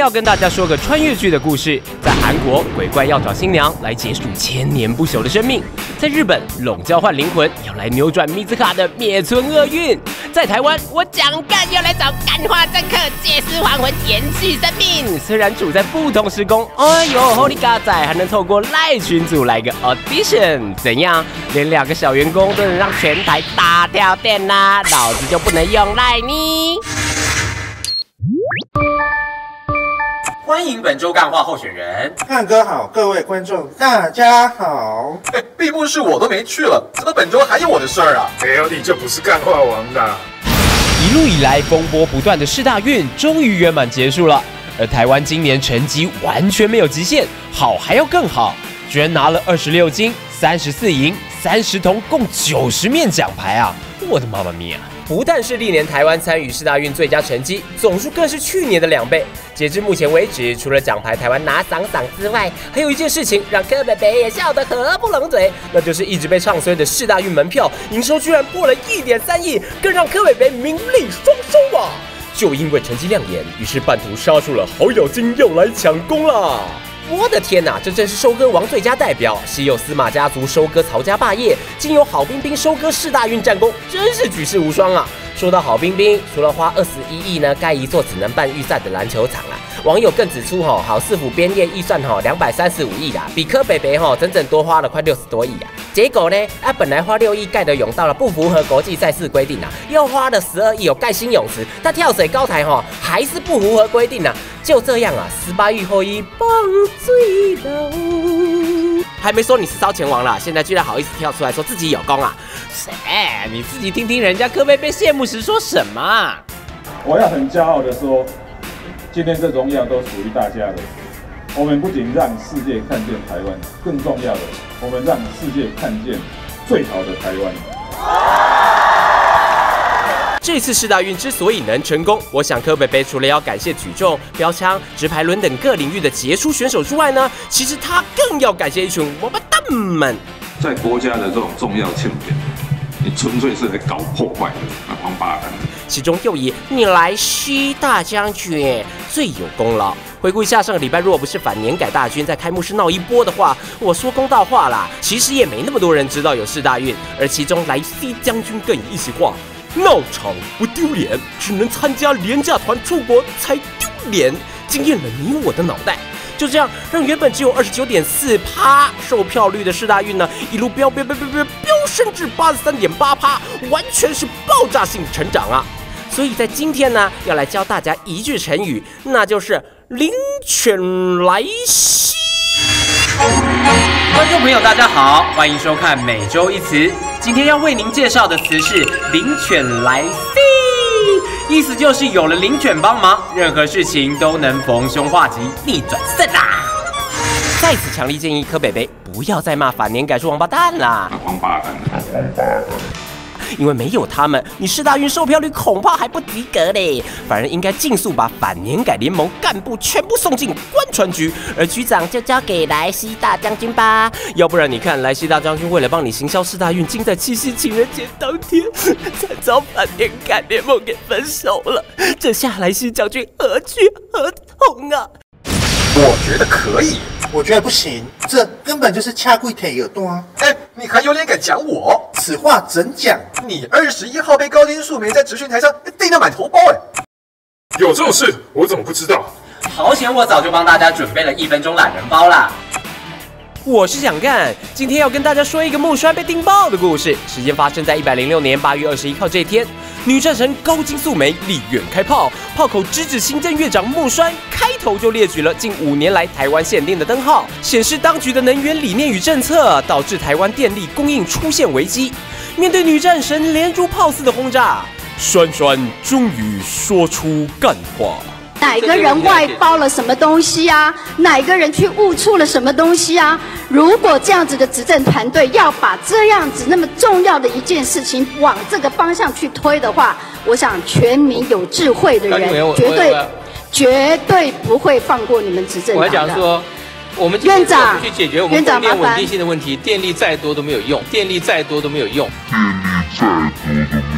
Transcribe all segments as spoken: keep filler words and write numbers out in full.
要跟大家说个穿越剧的故事。在韩国，鬼怪要找新娘来结束千年不朽的生命；在日本，龙交换灵魂要来扭转米兹卡的灭村厄运；在台湾，我蒋干要来找干化政客借尸还魂，延续生命。虽然处在不同时空，哎呦 ，Holy God 仔还能透过赖群组来个 audition， 怎样？连两个小员工都能让全台大跳电啦、啊，老子就不能用赖呢？欢迎本周干话候选人， 汉哥好，各位观众大家好。 哎，闭幕式我都没去了，怎么本周还有我的事儿啊？ 没有你就不是干话王啦！ 一路以来风波不断的世大运终于圆满结束了，而台湾今年成绩完全没有极限，好还要更好，居然拿了二十六金、三十四银、三十铜，共九十面奖牌啊！我的妈妈咪呀！不但是历年台湾参与世大运最佳成绩，总数更是去年的两倍。截至目前为止，除了奖牌台湾拿赏赏之外，还有一件事情让柯北北也笑得合不拢嘴，那就是一直被唱衰的世大运门票营收居然破了一点三亿，更让柯北北名利双收啊！就因为成绩亮眼，于是半途杀出了好咬金要来抢功啦！我的天哪，这正是收割王最佳代表，西有司马家族收割曹家霸业，今有郝彬彬收割世大运战功，真是举世无双啊！说到郝彬彬，除了花二十一亿呢盖一座只能办预赛的篮球场啊，网友更指出吼，郝市府编列预算吼两百三十五亿啦，比柯北北吼整整多花了快六十多亿啊！结果呢，啊本来花六亿盖的泳道了，不符合国际赛事规定啊，又花了十二亿有盖新泳池，但跳水高台吼还是不符合规定啊！就这样啊，十八亿后一棒醉了。还没说你是烧钱王啦，现在居然好意思跳出来说自己有功啊？谁？你自己听听人家柯贝贝谢幕时说什么啊？ 我要很骄傲的说，今天这荣耀都属于大家的。我们不仅让世界看见台湾，更重要的，我们让世界看见最好的台湾。这次世大运之所以能成功，我想柯北北除了要感谢举重、标枪、直排轮等各领域的杰出选手之外呢，其实他更要感谢一群王八蛋们。 在国家的这种重要庆典，你纯粹是来搞破坏的王八蛋。 其中又以你来西大将军最有功劳。回顾一下上个礼拜，若不是反年改大军在开幕式闹一波的话，我说公道话啦，其实也没那么多人知道有世大运，而其中来西将军更一席话。闹场不丢脸，只能参加廉价团出国才丢脸，惊艳了你我的脑袋。就这样，让原本只有二十九点四趴售票率的世大运呢，一路飙飙飙飙飙飙升至八十三点八趴，完全是爆炸性成长啊！所以在今天呢，要来教大家一句成语，那就是灵犬来袭。观众朋友，大家好，欢迎收看每周一词。今天要为您介绍的词是灵犬来袭，意思就是有了灵犬帮忙，任何事情都能逢凶化吉，逆转胜啦。在此强力建议柯北北不要再骂反年改是王八蛋啦， 王八蛋， 因为没有他们，你世大运售票率恐怕还不及格嘞。反而应该尽速把反年改联盟干部全部送进官船局，而局长就交给莱西大将军吧。要不然你看，莱西大将军为了帮你行销世大运，竟在七夕情人节当天才遭反年改联盟给分手了。这下莱西将军何去何从啊？ 我觉得可以， 我觉得不行，这根本就是掐贵腿耳朵啊！ 哎，你还有脸敢讲我？ 此话怎讲？ 你二十一号被高金素梅在直训台上订到满头包哎！ 有这种事，我怎么不知道？ 好险，我早就帮大家准备了一分钟懒人包啦。我是蒋干，今天要跟大家说一个木栓被订爆的故事。时间发生在一百零六年八月二十一号这天，女战神高金素梅立院开炮，炮口直指行政院长木栓，开头就列举了近五年来台湾限定的灯号，显示当局的能源理念与政策导致台湾电力供应出现危机。面对女战神连珠炮似的轰炸，栓栓终于说出干话。 哪个人外包了什么东西啊？哪个人去误触了什么东西啊？如果这样子的执政团队要把这样子那么重要的一件事情往这个方向去推的话，我想全民有智慧的人绝对绝对不会放过你们执政党的。 我还讲说，我们院长去解决我们供电稳定性的问题，电力再多都没有用，电力再多都没有用。 电力再多都没有用。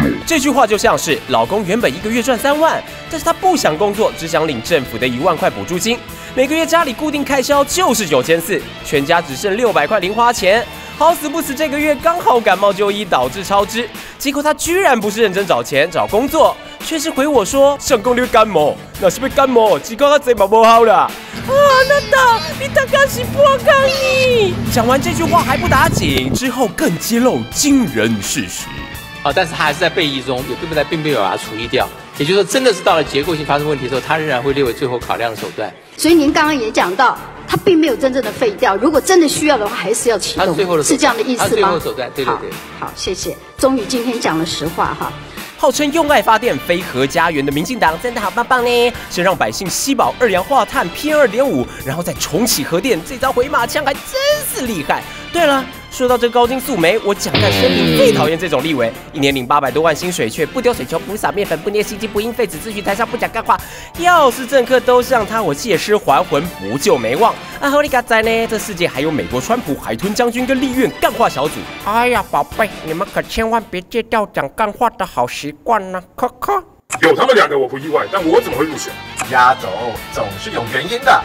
这句话就像是老公原本一个月赚三万，但是他不想工作，只想领政府的一万块补助金，每个月家里固定开销就是九千四，全家只剩六百块零花钱。好死不死，这个月刚好感冒就医，导致超支。结果他居然不是认真找钱找工作，却是回我说：“上公你感冒，那是不是感冒？只讲他嘴巴不好啦。”啊，那达，你大概是不讲你。讲完这句话还不打紧，之后更揭露惊人事实。 啊，但是他还是在备议中，也并不在并没有把它处理掉。也就是说，真的是到了结构性发生问题的时候，他仍然会列为最后考量的手段。 所以您刚刚也讲到，它并没有真正的废掉，如果真的需要的话，还是要启动， 最后的是这样的意思吗？ 最后的手段，对对对。 好，好，谢谢。终于今天讲了实话哈。 号称用爱发电、非核家园的民进党真的好棒棒呢！先让百姓吸饱二氧化碳 P M 二点五，然后再重启核电，这招回马枪还真是厉害。对了，说到这高金素梅，我蒋干生平最讨厌这种立委，一年领八百多万薪水，却不丢水球、不撒面粉、不捏心机、不因废纸咨询台上不讲干话。要是政客都像他，我借尸还魂，不救没望。啊，好你嘎仔呢？这世界还有美国川普、海豚将军跟立院干话小组。哎呀，宝贝，你们可千万别戒掉讲干话的好习惯呢，可可。 有他们两个我不意外，但我怎么会入选？ 压轴总是有原因的。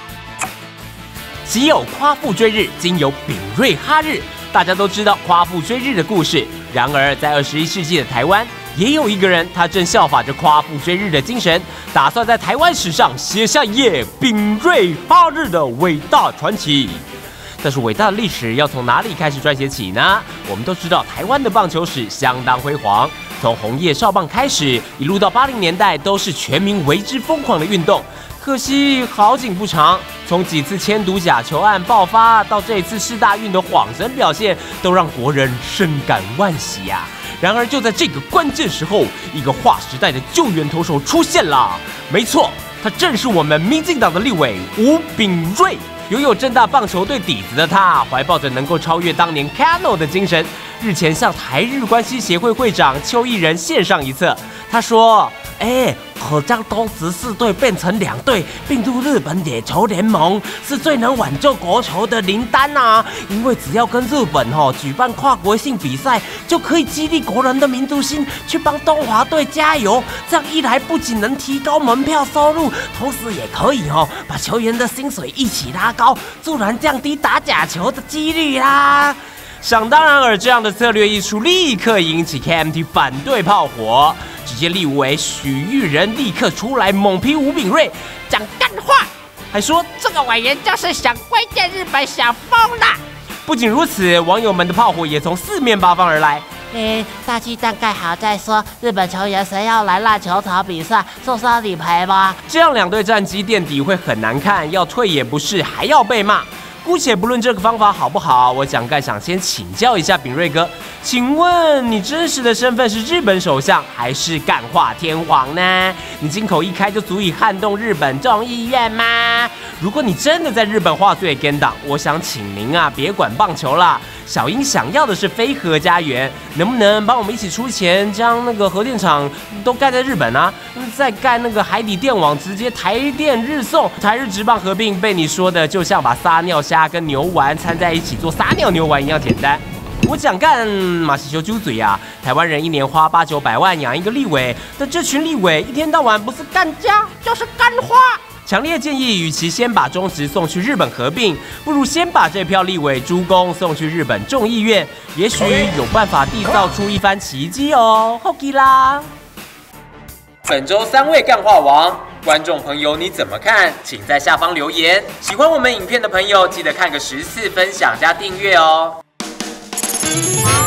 昔有夸父追日，今有丙瑞哈日。大家都知道夸父追日的故事，然而在二十一世纪的台湾，也有一个人，他正效法着夸父追日的精神，打算在台湾史上写下一页丙瑞哈日的伟大传奇。但是伟大的历史要从哪里开始撰写起呢？我们都知道台湾的棒球史相当辉煌，从红叶少棒开始，一路到八零年代都是全民为之疯狂的运动。可惜好景不长，从几次铅毒假球案爆发到这一次世大运的晃神表现，都让国人深感惋惜呀、啊。然而就在这个关键时候，一个划时代的救援投手出现了。没错，他正是我们民进党的立委吴秉叡。拥有政大棒球队底子的他，怀抱着能够超越当年 Cano 的精神，日前向台日关系协会会长邱义仁献上一策。他说：“哎，可将东职四队变成两队，并入日本野球联盟，是最能挽救国球的灵丹啊！因为只要跟日本哦举办跨国性比赛，就可以激励国人的民族心，去帮东华队加油。这样一来，不仅能提高门票收入，同时也可以哦把球员的薪水一起拉高，自然降低打假球的几率啦。”想当然尔，这样的策略一出，立刻引起 K M T 反对炮火。直接立委许玉仁立刻出来猛批吴秉叡讲干话，还说这个委员就是想归建日本想疯了。不仅如此，网友们的炮火也从四面八方而来。 诶，大鸡蛋盖好再说，日本球员谁要来烂球场比赛，受伤理赔吗？ 这样两队战绩垫底会很难看，要退也不是，还要被骂。姑且不论这个方法好不好，我蒋干想先请教一下秉叡哥，请问你真实的身份是日本首相还是干话天皇呢？你金口一开就足以撼动日本众议院吗？如果你真的在日本话最跟党，我想请您啊别管棒球啦，小英想要的是非核家园，能不能帮我们一起出钱，将那个核电厂都盖在日本啊？再盖那个海底电网，直接台电日送，台日职棒合并，被你说的就像把撒尿虾跟牛丸掺在一起做撒尿牛丸一样简单。我讲干马西修揪嘴啊！台湾人一年花八九百万养一个立委，但这群立委一天到晚不是干家就是干花。强烈建议，与其先把中职送去日本合并，不如先把这票立委诸公送去日本众议院，也许有办法缔造出一番奇迹哦。后期啦！本周三位干话王，观众朋友你怎么看？请在下方留言。喜欢我们影片的朋友，记得看个十次、分享加订阅哦。